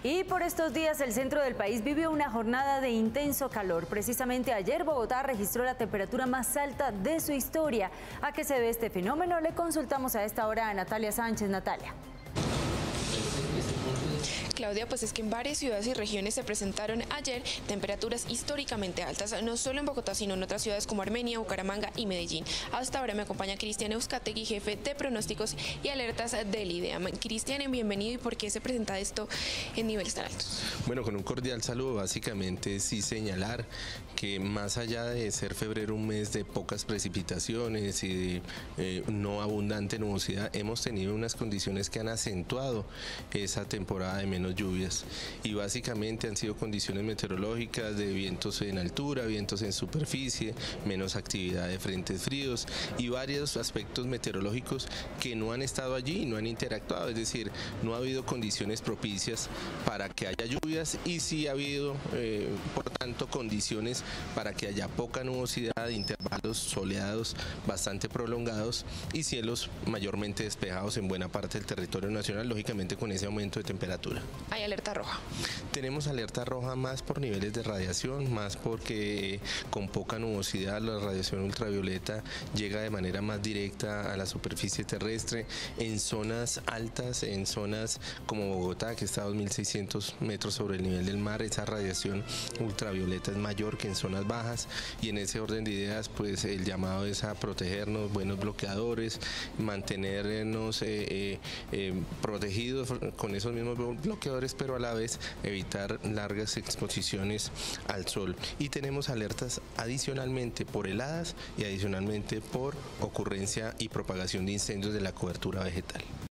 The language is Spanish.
Y por estos días el centro del país vive una jornada de intenso calor. Precisamente ayer Bogotá registró la temperatura más alta de su historia. ¿A qué se debe este fenómeno? Le consultamos a esta hora a Natalia Sánchez. Natalia. Claudia, pues es que en varias ciudades y regiones se presentaron ayer temperaturas históricamente altas, no solo en Bogotá, sino en otras ciudades como Armenia, Bucaramanga y Medellín. Hasta ahora me acompaña Cristian Euskategui, jefe de pronósticos y alertas del IDEAM. Cristian, bienvenido. ¿Y por qué se presenta esto en niveles tan altos? Bueno, con un cordial saludo. Básicamente sí señalar que más allá de ser febrero un mes de pocas precipitaciones y de no abundante nubosidad, hemos tenido unas condiciones que han acentuado esa temporada de menos lluvias, y básicamente han sido condiciones meteorológicas de vientos en altura, vientos en superficie, menos actividad de frentes fríos y varios aspectos meteorológicos que no han estado allí y no han interactuado, es decir, no ha habido condiciones propicias para que haya lluvias y sí ha habido, por tanto, condiciones para que haya poca nubosidad, intervalos soleados bastante prolongados y cielos mayormente despejados en buena parte del territorio nacional, lógicamente con ese aumento de temperatura. ¿Hay alerta roja? Tenemos alerta roja más por niveles de radiación, más porque con poca nubosidad la radiación ultravioleta llega de manera más directa a la superficie terrestre en zonas altas, en zonas como Bogotá, que está a 2.600 metros sobre el nivel del mar. Esa radiación ultravioleta es mayor que en zonas bajas, y en ese orden de ideas pues el llamado es a protegernos, buenos bloqueadores, mantenernos protegidos con esos mismos bloqueadores, pero a la vez evitar largas exposiciones al sol. Y tenemos alertas adicionalmente por heladas y adicionalmente por ocurrencia y propagación de incendios de la cobertura vegetal.